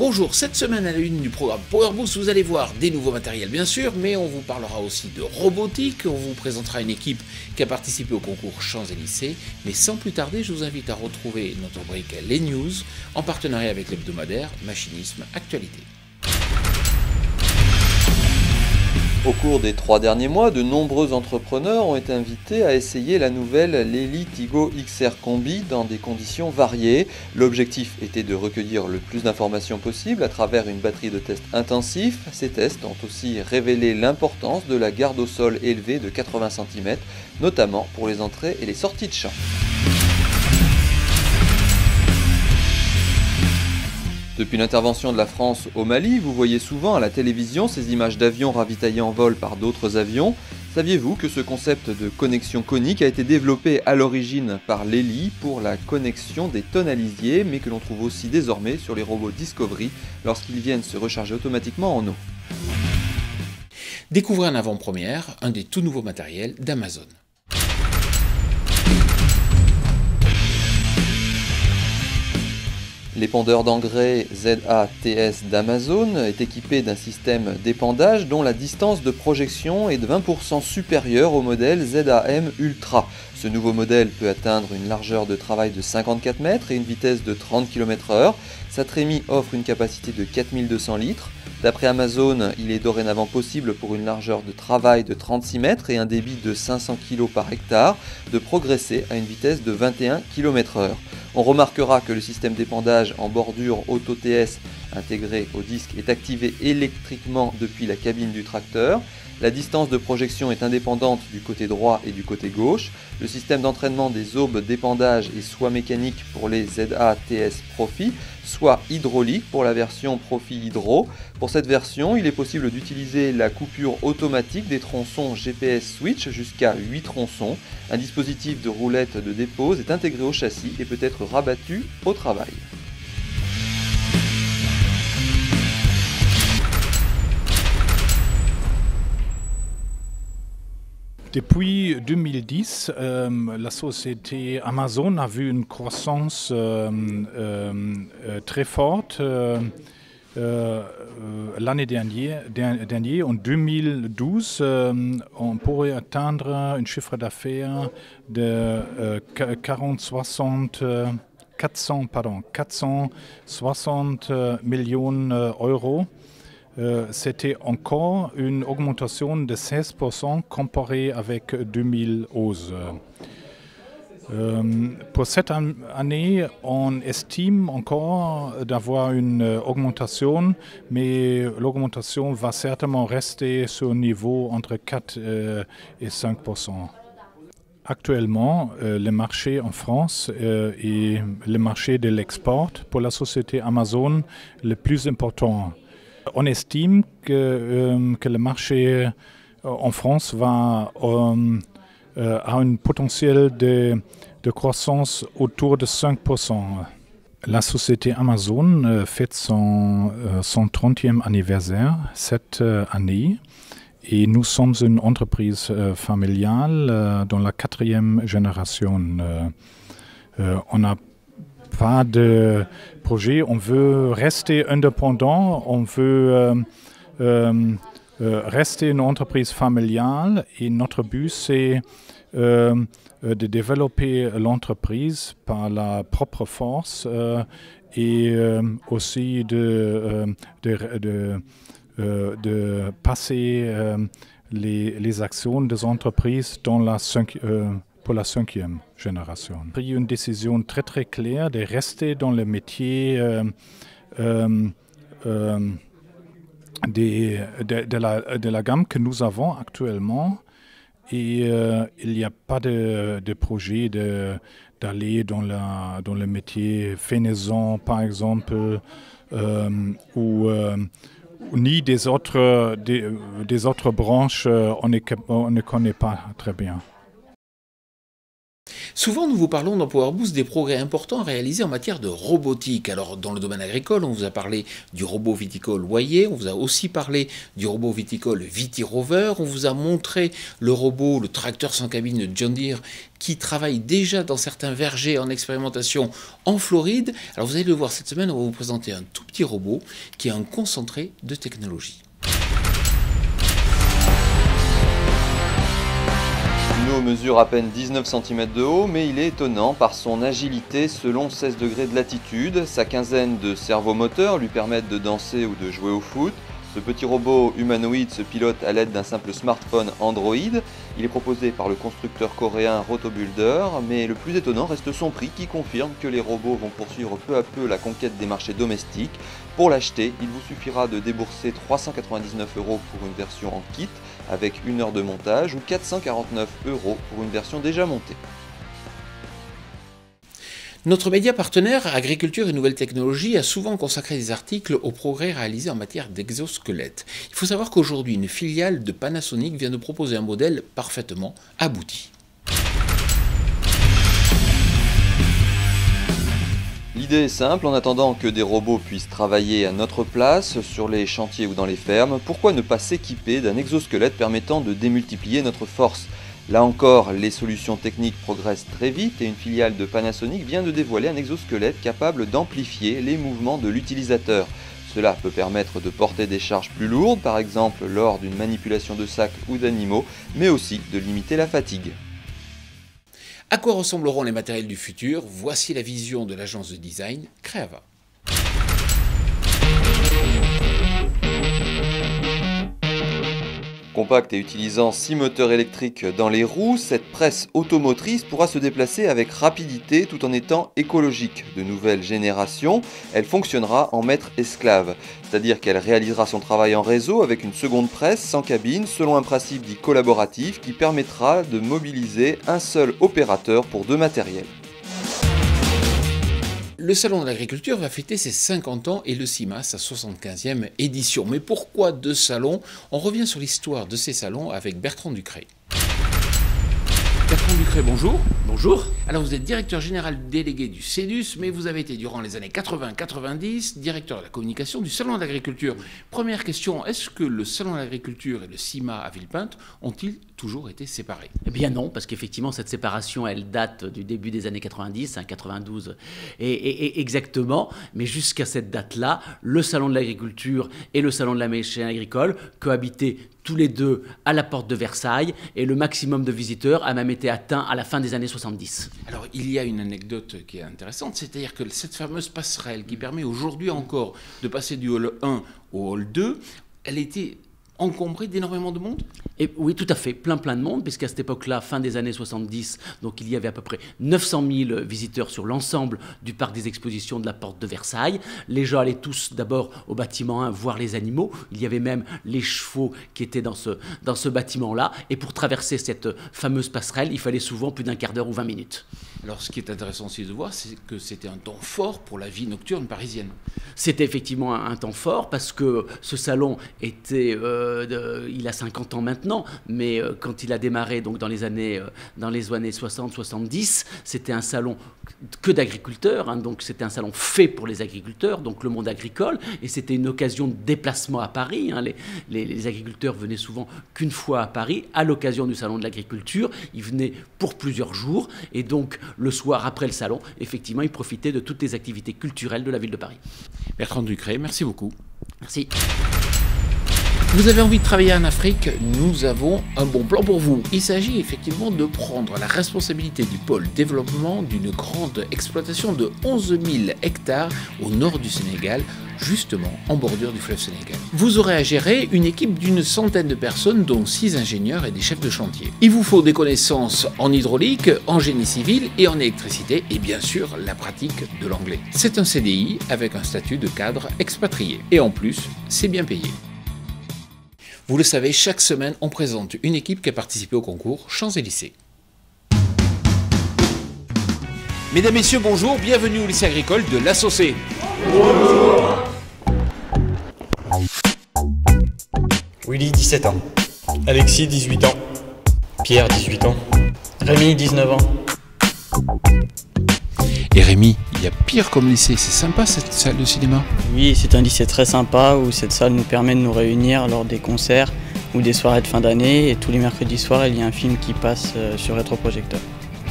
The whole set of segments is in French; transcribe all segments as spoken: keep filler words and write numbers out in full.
Bonjour, cette semaine à la une du programme Power Boost, vous allez voir des nouveaux matériels bien sûr, mais on vous parlera aussi de robotique, on vous présentera une équipe qui a participé au concours Champs-Élysées, mais sans plus tarder, je vous invite à retrouver notre rubrique Les News en partenariat avec l'hebdomadaire Machinisme Actualité. Au cours des trois derniers mois, de nombreux entrepreneurs ont été invités à essayer la nouvelle Lely Tigo X R Combi dans des conditions variées. L'objectif était de recueillir le plus d'informations possible à travers une batterie de tests intensifs. Ces tests ont aussi révélé l'importance de la garde au sol élevée de quatre-vingts centimètres, notamment pour les entrées et les sorties de champ. Depuis l'intervention de la France au Mali, vous voyez souvent à la télévision ces images d'avions ravitaillés en vol par d'autres avions. Saviez-vous que ce concept de connexion conique a été développé à l'origine par Lely pour la connexion des tonalisiers, mais que l'on trouve aussi désormais sur les robots Discovery lorsqu'ils viennent se recharger automatiquement en eau. Découvrez en avant-première un des tout nouveaux matériels d'Amazon. L'épandeur d'engrais Z A T S d'Amazon est équipé d'un système d'épandage dont la distance de projection est de vingt pour cent supérieure au modèle Z A M Ultra. Ce nouveau modèle peut atteindre une largeur de travail de cinquante-quatre mètres et une vitesse de trente kilomètres heure. Sa trémie offre une capacité de quatre mille deux cents litres. D'après Amazon, il est dorénavant possible pour une largeur de travail de trente-six mètres et un débit de cinq cents kilos par hectare de progresser à une vitesse de vingt et un kilomètres heure. On remarquera que le système d'épandage en bordure Auto T S intégré au disque est activé électriquement depuis la cabine du tracteur. La distance de projection est indépendante du côté droit et du côté gauche. Le système d'entraînement des aubes d'épandage est soit mécanique pour les Z A T S Profi, soit hydraulique pour la version Profi Hydro. Pour cette version, il est possible d'utiliser la coupure automatique des tronçons G P S Switch jusqu'à huit tronçons. Un dispositif de roulette de dépose est intégré au châssis et peut être rabattu au travail. Depuis deux mille dix, euh, la société Amazon a vu une croissance euh, euh, très forte. Euh, euh, L'année dernière, dernière, en deux mille douze, euh, on pourrait atteindre un chiffre d'affaires de euh, quarante, soixante, quatre cents, pardon, quatre cent soixante millions d'euros. Euh, C'était encore une augmentation de seize pour cent comparée avec deux mille onze. Euh, pour cette an année, on estime encore d'avoir une augmentation, mais l'augmentation va certainement rester sur un niveau entre quatre et cinq pour cent. Actuellement, euh, le marché en France euh, est le marché de l'export pour la société Amazon le plus important. On estime que, euh, que le marché euh, en France va euh, euh, a un potentiel de, de croissance autour de cinq pour cent. La société Amazon euh, fête son, euh, son trentième anniversaire cette euh, année et nous sommes une entreprise euh, familiale euh, dans la quatrième génération. Euh, euh, on a pas de projet, on veut rester indépendant, on veut euh, euh, euh, rester une entreprise familiale et notre but c'est euh, de développer l'entreprise par la propre force euh, et euh, aussi de, euh, de, de, euh, de passer euh, les, les actions des entreprises dans la cinq, euh, pour la cinquième génération. J'ai pris une décision très très claire de rester dans le métier euh, euh, euh, des, de, de, la, de la gamme que nous avons actuellement et euh, il n'y a pas de, de projet d'aller dans, la, dans le métier fenaison par exemple euh, ou euh, ni des autres, des, des autres branches, on, est, on ne connaît pas très bien. Souvent, nous vous parlons dans PowerBoost des progrès importants réalisés en matière de robotique. Alors, dans le domaine agricole, on vous a parlé du robot viticole Wayet, on vous a aussi parlé du robot viticole VitiRover, on vous a montré le robot, le tracteur sans cabine de John Deere, qui travaille déjà dans certains vergers en expérimentation en Floride. Alors, vous allez le voir cette semaine, on va vous présenter un tout petit robot qui est un concentré de technologie. Le mesure à peine dix-neuf centimètres de haut, mais il est étonnant par son agilité selon seize degrés de latitude. Sa quinzaine de servomoteurs lui permettent de danser ou de jouer au foot. Ce petit robot humanoïde se pilote à l'aide d'un simple smartphone Android. Il est proposé par le constructeur coréen Rotobuilder, mais le plus étonnant reste son prix qui confirme que les robots vont poursuivre peu à peu la conquête des marchés domestiques. Pour l'acheter, il vous suffira de débourser trois cent quatre-vingt-dix-neuf euros pour une version en kit avec une heure de montage ou quatre cent quarante-neuf euros pour une version déjà montée. Notre média partenaire Agriculture et Nouvelles Technologies a souvent consacré des articles aux progrès réalisés en matière d'exosquelettes. Il faut savoir qu'aujourd'hui, une filiale de Panasonic vient de proposer un modèle parfaitement abouti. L'idée est simple, en attendant que des robots puissent travailler à notre place, sur les chantiers ou dans les fermes, pourquoi ne pas s'équiper d'un exosquelette permettant de démultiplier notre force ? Là encore, les solutions techniques progressent très vite et une filiale de Panasonic vient de dévoiler un exosquelette capable d'amplifier les mouvements de l'utilisateur. Cela peut permettre de porter des charges plus lourdes, par exemple lors d'une manipulation de sacs ou d'animaux, mais aussi de limiter la fatigue. À quoi ressembleront les matériels du futur? Voici la vision de l'agence de design Creava. Compacte et utilisant six moteurs électriques dans les roues, cette presse automotrice pourra se déplacer avec rapidité tout en étant écologique. De nouvelle génération, elle fonctionnera en maître esclave, c'est-à-dire qu'elle réalisera son travail en réseau avec une seconde presse sans cabine selon un principe dit collaboratif qui permettra de mobiliser un seul opérateur pour deux matériels. Le Salon de l'Agriculture va fêter ses cinquante ans et le CIMA sa soixante-quinzième édition. Mais pourquoi deux salons? On revient sur l'histoire de ces salons avec Bertrand Ducret. Bertrand Ducret, bonjour. Bonjour. Alors vous êtes directeur général délégué du CEDUS, mais vous avez été durant les années quatre-vingts quatre-vingt-dix directeur de la communication du Salon de l'Agriculture. Première question, est-ce que le Salon de l'Agriculture et le CIMA à Villepinte ont-ils toujours été séparés? Eh bien non, parce qu'effectivement cette séparation elle date du début des années quatre-vingt-dix, hein, quatre-vingt-douze et, et, et exactement, mais jusqu'à cette date-là, le Salon de l'Agriculture et le Salon de la machine agricole cohabitaient tous les deux à la porte de Versailles et le maximum de visiteurs a même été atteint à la fin des années soixante-dix. Alors il y a une anecdote qui est intéressante, c'est-à-dire que cette fameuse passerelle qui permet aujourd'hui encore de passer du hall un au hall deux, elle était encombré d'énormément de monde? Et oui, tout à fait, plein plein de monde, puisqu'à cette époque-là, fin des années soixante-dix, donc il y avait à peu près neuf cent mille visiteurs sur l'ensemble du parc des expositions de la porte de Versailles. Les gens allaient tous d'abord au bâtiment un voir les animaux, il y avait même les chevaux qui étaient dans ce, dans ce bâtiment-là, et pour traverser cette fameuse passerelle, il fallait souvent plus d'un quart d'heure ou vingt minutes. Alors ce qui est intéressant aussi de voir, c'est que c'était un temps fort pour la vie nocturne parisienne. C'était effectivement un, un temps fort, parce que ce salon était... Euh, de, il a cinquante ans maintenant, mais euh, quand il a démarré donc dans les années, euh, dans les années soixante soixante-dix, c'était un salon que d'agriculteurs, hein, donc c'était un salon fait pour les agriculteurs, donc le monde agricole, et c'était une occasion de déplacement à Paris. Hein, les, les, les agriculteurs venaient souvent qu'une fois à Paris, à l'occasion du salon de l'agriculture, ils venaient pour plusieurs jours, et donc le soir après le salon, effectivement, ils profitaient de toutes les activités culturelles de la ville de Paris. Bertrand Ducret, merci beaucoup. Merci. Vous avez envie de travailler en Afrique? Nous avons un bon plan pour vous. Il s'agit effectivement de prendre la responsabilité du pôle développement d'une grande exploitation de onze mille hectares au nord du Sénégal, justement en bordure du fleuve Sénégal. Vous aurez à gérer une équipe d'une centaine de personnes, dont six ingénieurs et des chefs de chantier. Il vous faut des connaissances en hydraulique, en génie civil et en électricité, et bien sûr la pratique de l'anglais. C'est un C D I avec un statut de cadre expatrié. Et en plus, c'est bien payé. Vous le savez, chaque semaine, on présente une équipe qui a participé au concours Champs-Élysées. Mesdames, Messieurs, bonjour, bienvenue au lycée agricole de La Saucée. Bonjour. Willy, dix-sept ans. Alexis, dix-huit ans. Pierre, dix-huit ans. Rémi, dix-neuf ans. Et Rémi, il y a pire comme lycée, c'est sympa cette salle de cinéma? Oui, c'est un lycée très sympa où cette salle nous permet de nous réunir lors des concerts ou des soirées de fin d'année. Et tous les mercredis soirs, il y a un film qui passe sur rétroprojecteur.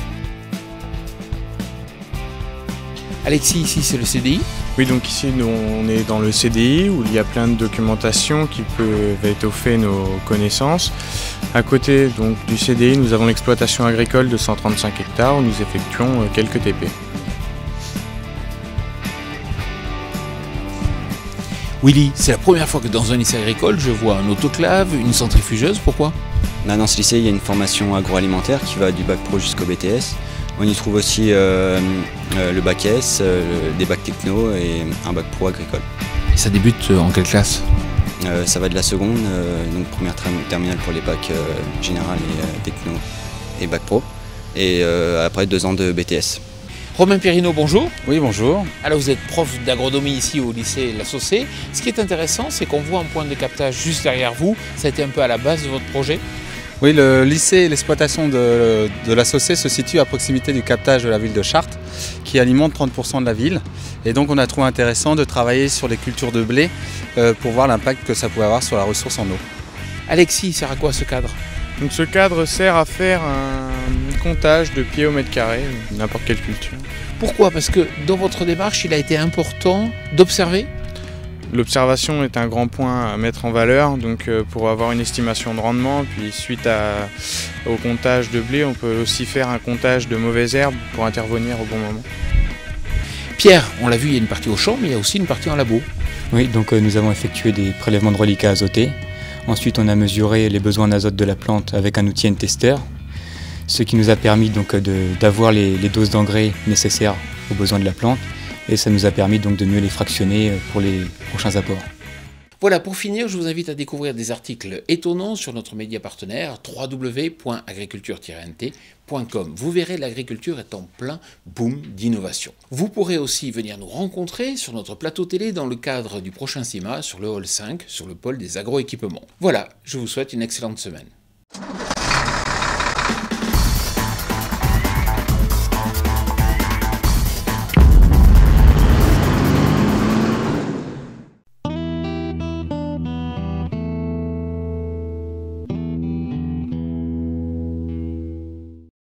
Alexis, ici c'est le C D I? Oui, donc ici nous, on est dans le C D I où il y a plein de documentation qui peuvent étoffer nos connaissances. À côté donc, du C D I, nous avons l'exploitation agricole de cent trente-cinq hectares où nous effectuons quelques T P. Willy, c'est la première fois que dans un lycée agricole, je vois un autoclave, une centrifugeuse, pourquoi? Là, dans ce lycée, il y a une formation agroalimentaire qui va du bac pro jusqu'au B T S. On y trouve aussi euh, euh, le bac S, euh, des bacs techno et un bac pro agricole. Et ça débute en quelle classe? euh, Ça va de la seconde, euh, donc première terminale pour les bacs euh, général et euh, techno et bac pro. Et euh, après deux ans de B T S. Romain Perrineau, bonjour. Oui, bonjour. Alors vous êtes prof d'agronomie ici au lycée La Saussée. Ce qui est intéressant, c'est qu'on voit un point de captage juste derrière vous. Ça a été un peu à la base de votre projet? Oui, le lycée et l'exploitation de, de La Saussée se situe à proximité du captage de la ville de Chartres, qui alimente trente pour cent de la ville. Et donc on a trouvé intéressant de travailler sur les cultures de blé euh, pour voir l'impact que ça pouvait avoir sur la ressource en eau. Alexis, sert à quoi ce cadre? Donc ce cadre sert à faire un comptage de pieds au mètre carré, n'importe quelle culture. Pourquoi? Parce que dans votre démarche, il a été important d'observer? L'observation est un grand point à mettre en valeur, donc pour avoir une estimation de rendement, puis suite à, au comptage de blé, on peut aussi faire un comptage de mauvaises herbes pour intervenir au bon moment. Pierre, on l'a vu, il y a une partie au champ, mais il y a aussi une partie en labo. Oui, donc euh, nous avons effectué des prélèvements de reliquats azotés. Ensuite, on a mesuré les besoins d'azote de la plante avec un outil N-Tester, ce qui nous a permis donc d'avoir les, les doses d'engrais nécessaires aux besoins de la plante. Et ça nous a permis donc de mieux les fractionner pour les prochains apports. Voilà, pour finir, je vous invite à découvrir des articles étonnants sur notre média partenaire w w w point agriculture tiret n t point com. Vous verrez, l'agriculture est en plein boom d'innovation. Vous pourrez aussi venir nous rencontrer sur notre plateau télé dans le cadre du prochain C I M A sur le hall cinq, sur le pôle des agroéquipements. Voilà, je vous souhaite une excellente semaine.